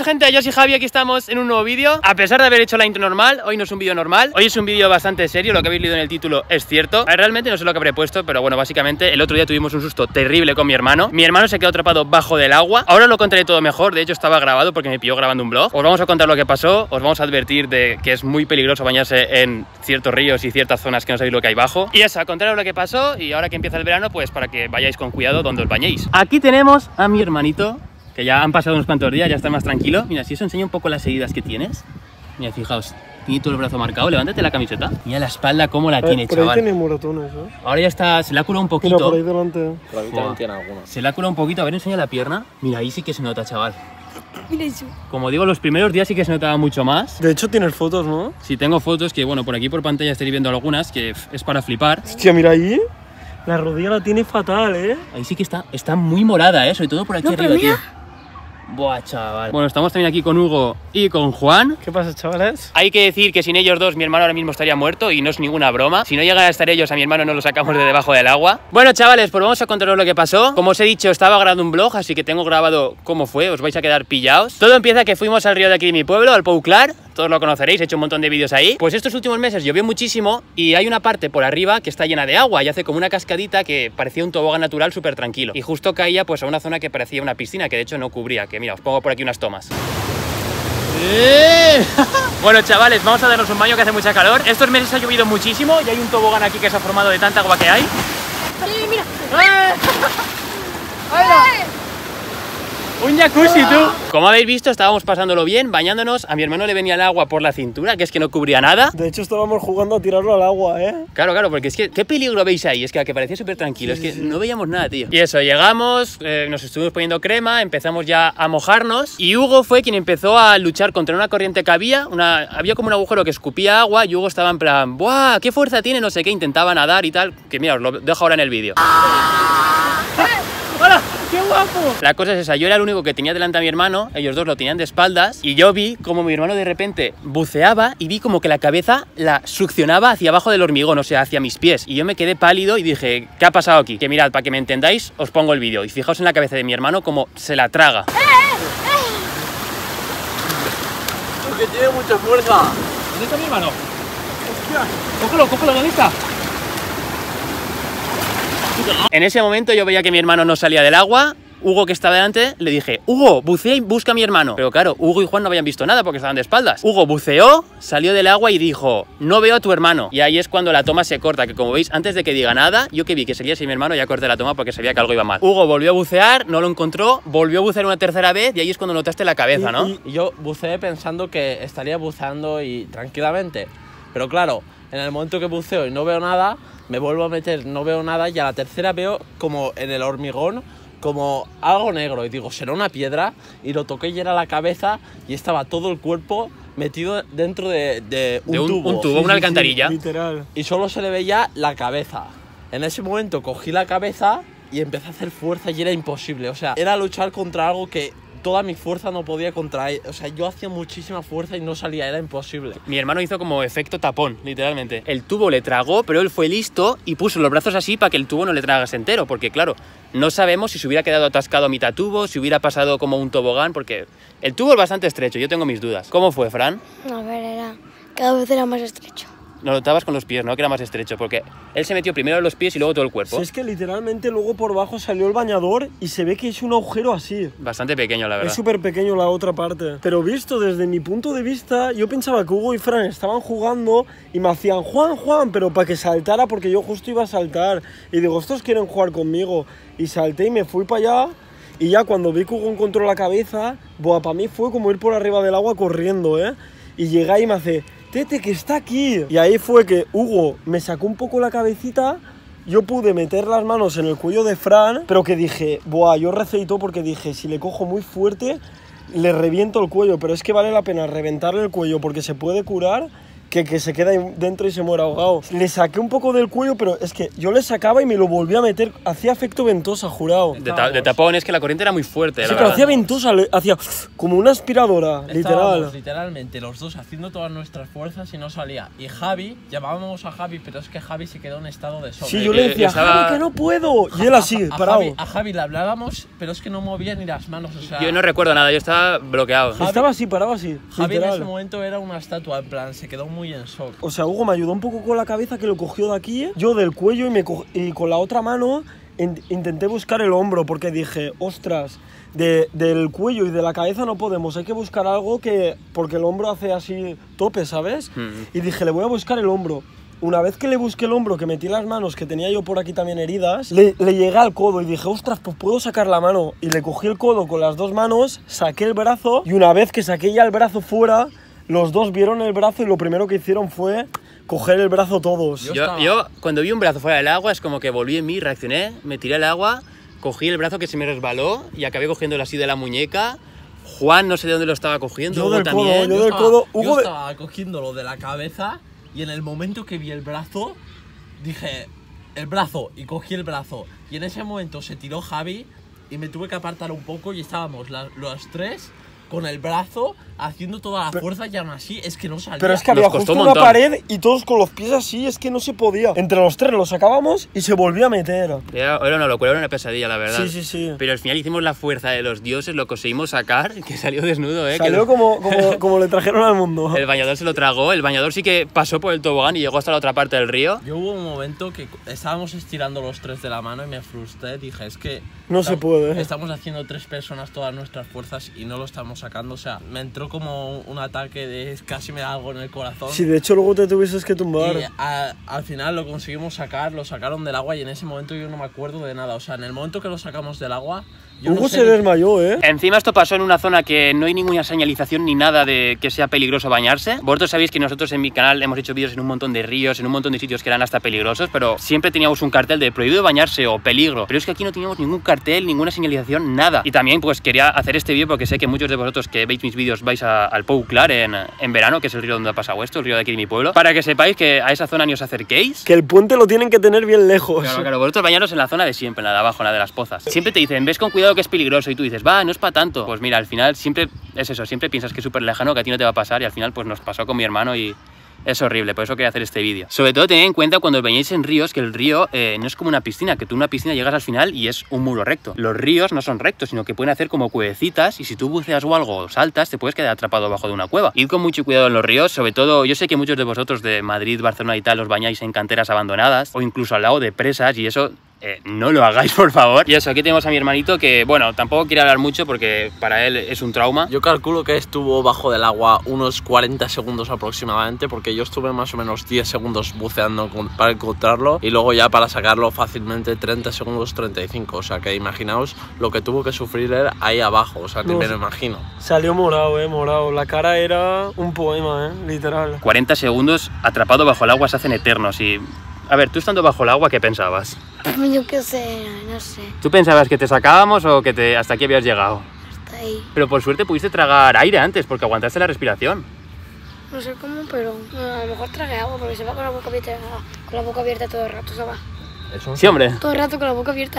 Buenas gente, yo soy Javi, aquí estamos en un nuevo vídeo. A pesar de haber hecho la intro normal, hoy no es un vídeo normal. Hoy es un vídeo bastante serio, lo que habéis leído en el título es cierto. Realmente no sé lo que habré puesto, pero bueno, básicamente el otro día tuvimos un susto terrible con mi hermano. Mi hermano se quedó atrapado bajo del agua. Ahora lo contaré todo mejor, de hecho estaba grabado porque me pilló grabando un vlog. Os vamos a contar lo que pasó, os vamos a advertir de que es muy peligroso bañarse en ciertos ríos y ciertas zonas que no sabéis lo que hay bajo. Y eso, a contaros lo que pasó y ahora que empieza el verano, pues para que vayáis con cuidado donde os bañéis. Aquí tenemos a mi hermanito, que ya han pasado unos cuantos días, ya está más tranquilo. Mira, si os enseño un poco las heridas que tienes. Mira, fijaos, tiene todo el brazo marcado. Levántate la camiseta. Mira la espalda cómo la tiene, por ahí chaval. tiene moratones, ¿eh? Ahora ya está, se le ha curado un poquito. Mira, por ahí delante. Por ahí también tiene alguna. Se le ha curado un poquito. A ver, enseña la pierna. Mira, ahí sí que se nota, chaval. Mira eso. Como digo, los primeros días sí que se notaba mucho más. De hecho, tienes fotos, ¿no? Sí, tengo fotos que, bueno, por aquí por pantalla estoy viendo algunas, que es para flipar. Hostia, mira ahí. La rodilla la tiene fatal, ¿eh? Ahí sí que está muy morada, ¿eh? Sobre todo por aquí No, pero arriba, mira. tío. Buah, chaval. Bueno, estamos también aquí con Hugo y con Juan. ¿Qué pasa, chavales? Hay que decir que sin ellos dos mi hermano ahora mismo estaría muerto y no es ninguna broma. Si no llegan a estar ellos, a mi hermano no lo sacamos de debajo del agua. Bueno, chavales, pues vamos a contaros lo que pasó. Como os he dicho, estaba grabando un vlog, así que tengo grabado cómo fue. Os vais a quedar pillados. Todo empieza que fuimos al río de aquí de mi pueblo, al Pouklar. Todos lo conoceréis, he hecho un montón de vídeos ahí. Pues estos últimos meses llovió muchísimo y hay una parte por arriba que está llena de agua y hace como una cascadita que parecía un tobogán natural súper tranquilo. Y justo caía pues a una zona que parecía una piscina, que de hecho no cubría. Que mira, os pongo por aquí unas tomas. Bueno, chavales, vamos a darnos un baño que hace mucha calor. Estos meses ha llovido muchísimo y hay un tobogán aquí que se ha formado de tanta agua que hay. Mira. Un jacuzzi, tú. Como habéis visto, estábamos pasándolo bien, bañándonos. A mi hermano le venía el agua por la cintura, que es que no cubría nada. De hecho, estábamos jugando a tirarlo al agua, ¿eh? Claro, porque es que, ¿qué peligro veis ahí? Es que parecía súper tranquilo, es que no veíamos nada, tío. Y eso, llegamos, nos estuvimos poniendo crema, empezamos ya a mojarnos. Y Hugo fue quien empezó a luchar contra una corriente que había. Había como un agujero que escupía agua y Hugo estaba en plan, ¡buah! ¿Qué fuerza tiene? No sé qué, intentaba nadar y tal. Que mira, os lo dejo ahora en el vídeo. ¡Hola! ¡Qué guapo! La cosa es esa, yo era el único que tenía delante a mi hermano, ellos dos lo tenían de espaldas y yo vi como mi hermano de repente buceaba y vi como que la cabeza la succionaba hacia abajo del hormigón, o sea, hacia mis pies. Y yo me quedé pálido y dije, ¿qué ha pasado aquí? Que mirad, para que me entendáis, os pongo el vídeo y fijaos en la cabeza de mi hermano como se la traga. Porque tiene mucha fuerza. ¿Dónde está mi hermano? Cógelo, ¿dónde está? En ese momento yo veía que mi hermano no salía del agua. Hugo, que estaba delante, le dije, Hugo, bucea y busca a mi hermano. Pero claro, Hugo y Juan no habían visto nada porque estaban de espaldas. Hugo buceó, salió del agua y dijo, no veo a tu hermano. Y ahí es cuando la toma se corta, que como veis, antes de que diga nada, yo que vi que seguía sin mi hermano, ya corté la toma porque sabía que algo iba mal. Hugo volvió a bucear, no lo encontró, volvió a bucear una tercera vez y ahí es cuando notaste la cabeza, ¿no? Y yo buceé pensando que estaría buceando y tranquilamente. Pero claro, en el momento que buceo y no veo nada, me vuelvo a meter, no veo nada y a la tercera veo como en el hormigón como algo negro y digo, será una piedra, y lo toqué y era la cabeza y estaba todo el cuerpo metido dentro de un tubo. Un tubo, una alcantarilla. Sí, literal. Y solo se le veía la cabeza. En ese momento cogí la cabeza y empecé a hacer fuerza y era imposible, o sea, era luchar contra algo que toda mi fuerza no podía contraer. O sea, yo hacía muchísima fuerza y no salía, era imposible. Mi hermano hizo como efecto tapón, literalmente. El tubo le tragó, pero él fue listo y puso los brazos así para que el tubo no le tragase entero. Porque claro, no sabemos si se hubiera quedado atascado a mitad tubo, si hubiera pasado como un tobogán, porque el tubo es bastante estrecho, yo tengo mis dudas. ¿Cómo fue, Fran? A ver, cada vez era más estrecho. Lo notabas con los pies, ¿no? Que era más estrecho, porque él se metió primero en los pies y luego todo el cuerpo. Si es que literalmente luego por bajo salió el bañador y se ve que es un agujero así. Bastante pequeño, la verdad. Es súper pequeño la otra parte. Pero visto desde mi punto de vista, yo pensaba que Hugo y Fran estaban jugando y me hacían Juan, pero para que saltara, porque yo justo iba a saltar. Y digo, estos quieren jugar conmigo. Y salté y me fui para allá. Y ya cuando vi que Hugo encontró la cabeza, buah, para mí fue como ir por arriba del agua corriendo, ¿eh? Y llegué y me hace, Tete, que está aquí. Y ahí fue que Hugo me sacó un poco la cabecita. Yo pude meter las manos en el cuello de Fran, pero que dije, buah, yo recé y todo porque dije, si le cojo muy fuerte, le reviento el cuello. Pero es que vale la pena reventarle el cuello porque se puede curar que se queda ahí dentro y se muere ahogado. Le saqué un poco del cuello, pero es que yo le sacaba y me lo volvía a meter. Hacía efecto ventosa, jurado. De tapón, es que la corriente era muy fuerte, Sí, la pero verdad. hacía ventosa, hacía como una aspiradora, literal. Estábamos literalmente los dos haciendo todas nuestras fuerzas y no salía. Y Javi, llamábamos a Javi, pero es que Javi se quedó en estado de shock. Sí, yo le decía, estaba- Javi, que no puedo. Y él así, parado. A Javi le hablábamos, pero es que no movía ni las manos, o sea... Yo no recuerdo nada, yo estaba bloqueado. Javi- Estaba así, parado así, Javi en ese literal. momento era una estatua, en plan, se quedó muy en shock. O sea, Hugo me ayudó un poco con la cabeza, que lo cogió de aquí, yo del cuello, y con la otra mano intenté buscar el hombro, porque dije, ostras, del cuello y de la cabeza no podemos, hay que buscar algo que... Porque el hombro hace así tope, ¿sabes? Y dije, le voy a buscar el hombro. Una vez que le busqué el hombro, que metí las manos, que tenía yo por aquí también heridas, le llegué al codo y dije, ostras, pues puedo sacar la mano. Y le cogí el codo con las dos manos, saqué el brazo, y una vez que saqué ya el brazo fuera, los dos vieron el brazo y lo primero que hicieron fue coger el brazo todos. Yo cuando vi un brazo fuera del agua, es como que volví en mí, reaccioné, me tiré al agua, cogí el brazo que se me resbaló y acabé cogiéndolo así de la muñeca. Juan no sé de dónde lo estaba cogiendo, Yo Hugo del codo, también. yo del codo. Yo Hugo estaba cogiéndolo de la cabeza y en el momento que vi el brazo, dije, el brazo, y cogí el brazo. Y en ese momento se tiró Javi y me tuve que apartar un poco y estábamos los tres con el brazo haciendo toda la fuerza y aún así es que no salía. Pero es que Nos había costó justo un una montón. pared y todos con los pies así, es que no se podía. Entre los tres lo sacábamos y se volvía a meter. Era una locura, era una pesadilla, la verdad. Sí, sí, sí. Pero al final hicimos la fuerza de los dioses, lo conseguimos sacar, que salió desnudo, ¿eh? Salió como le trajeron al mundo. El bañador se lo tragó, el bañador sí que pasó por el tobogán y llegó hasta la otra parte del río. Yo hubo un momento que estábamos estirando los tres de la mano y me frustré, dije, es que... No se puede. Estamos haciendo tres personas todas nuestras fuerzas y no lo estamos sacando, o sea, me entró como un ataque de casi me da algo en el corazón. Sí, de hecho luego te tuvieses que tumbar. Y al final lo conseguimos sacar, lo sacaron del agua y en ese momento yo no me acuerdo de nada, o sea, en el momento que lo sacamos del agua... Yo Hugo no sé se ni- desmayó, ¿eh? Encima esto pasó en una zona que no hay ninguna señalización ni nada de que sea peligroso bañarse. Vosotros sabéis que nosotros en mi canal hemos hecho vídeos en un montón de ríos, en un montón de sitios que eran hasta peligrosos, pero siempre teníamos un cartel de prohibido bañarse o peligro. Pero es que aquí no teníamos ningún cartel, ninguna señalización, nada. Y también pues quería hacer este vídeo porque sé que muchos de vosotros que veis mis vídeos vais al Pou Clar en verano, que es el río donde ha pasado esto, el río de aquí de mi pueblo, para que sepáis que a esa zona ni os acerquéis. Que el puente lo tienen que tener bien lejos. Claro, vosotros bañaros en la zona de siempre, en la de abajo, en la de las pozas. Siempre te dicen, ves con cuidado que es peligroso y tú dices, va, no es para tanto. Pues mira, al final siempre es eso, siempre piensas que es súper lejano, que a ti no te va a pasar y al final pues nos pasó con mi hermano y es horrible, por eso quería hacer este vídeo. Sobre todo tened en cuenta cuando os bañéis en ríos que el río no es como una piscina, que tú en una piscina llegas al final y es un muro recto. Los ríos no son rectos, sino que pueden hacer como cuevecitas y si tú buceas o algo o saltas te puedes quedar atrapado bajo de una cueva. Id con mucho cuidado en los ríos, sobre todo yo sé que muchos de vosotros de Madrid, Barcelona y tal os bañáis en canteras abandonadas o incluso al lado de presas y eso... no lo hagáis, por favor. Y eso, aquí tenemos a mi hermanito que, bueno, tampoco quiere hablar mucho porque para él es un trauma. Yo calculo que estuvo bajo del agua unos 40 segundos aproximadamente, porque yo estuve más o menos 10 segundos buceando para encontrarlo y luego ya para sacarlo fácilmente 30 segundos, 35. O sea que imaginaos lo que tuvo que sufrir él ahí abajo, o sea, ni No, me lo imagino. Salió morado, morado. La cara era un poema, literal. 40 segundos atrapado bajo el agua se hacen eternos y... A ver, tú estando bajo el agua, ¿qué pensabas? Yo qué sé, no sé. ¿Tú pensabas que te sacábamos o que hasta aquí habías llegado? Hasta ahí. Pero por suerte pudiste tragar aire antes porque aguantaste la respiración. No sé cómo, pero a lo mejor tragué agua porque se va con la boca abierta todo el rato, se va. Sí, hombre. Todo el rato con la boca abierta,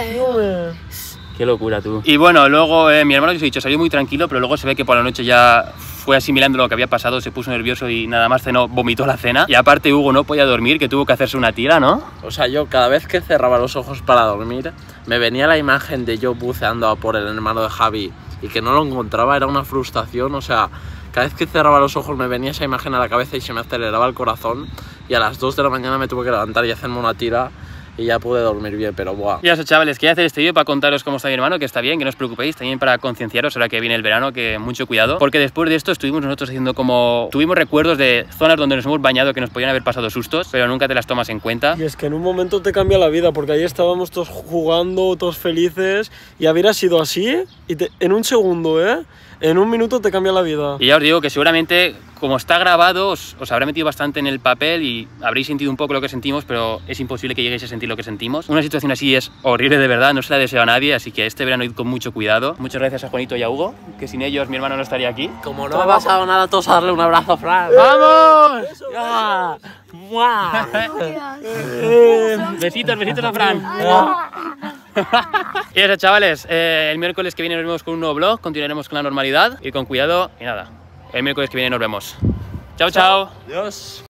Qué locura, tú. Y bueno, luego mi hermano, que os he dicho, salió muy tranquilo, pero luego se ve que por la noche ya fue asimilando lo que había pasado, se puso nervioso y nada más cenó, vomitó la cena. Y aparte Hugo no podía dormir, que tuvo que hacerse una tira, ¿no? O sea, yo cada vez que cerraba los ojos para dormir, me venía la imagen de yo buceando a por el hermano de Javi y que no lo encontraba, era una frustración, o sea... Cada vez que cerraba los ojos me venía esa imagen a la cabeza y se me aceleraba el corazón y a las 2 de la mañana me tuve que levantar y hacerme una tira y ya pude dormir bien, pero buah. Y eso, chavales, quería hacer este vídeo para contaros cómo está mi hermano, que está bien, que no os preocupéis, también para concienciaros ahora que viene el verano, que mucho cuidado, porque después de esto estuvimos nosotros haciendo como... Tuvimos recuerdos de zonas donde nos hemos bañado que nos podían haber pasado sustos, pero nunca te las tomas en cuenta. Y es que en un momento te cambia la vida, porque ahí estábamos todos jugando, todos felices, y hubiera sido así, y en un segundo, en un minuto te cambia la vida. Y ya os digo que seguramente como está grabado, os habrá metido bastante en el papel y habréis sentido un poco lo que sentimos, pero es imposible que lleguéis a sentir lo que sentimos. Una situación así es horrible de verdad, no se la deseo a nadie, así que este verano id con mucho cuidado. Muchas gracias a Juanito y a Hugo, que sin ellos mi hermano no estaría aquí. Como no ha pasado nada, todos a darle un abrazo a Fran. ¡Vamos! ¡Ah! ¡Mua! Besitos, besitos a Fran. Y eso, chavales, el miércoles que viene nos vemos con un nuevo vlog, continuaremos con la normalidad y con cuidado y nada. El miércoles que viene nos vemos. Chao, chao. Adiós.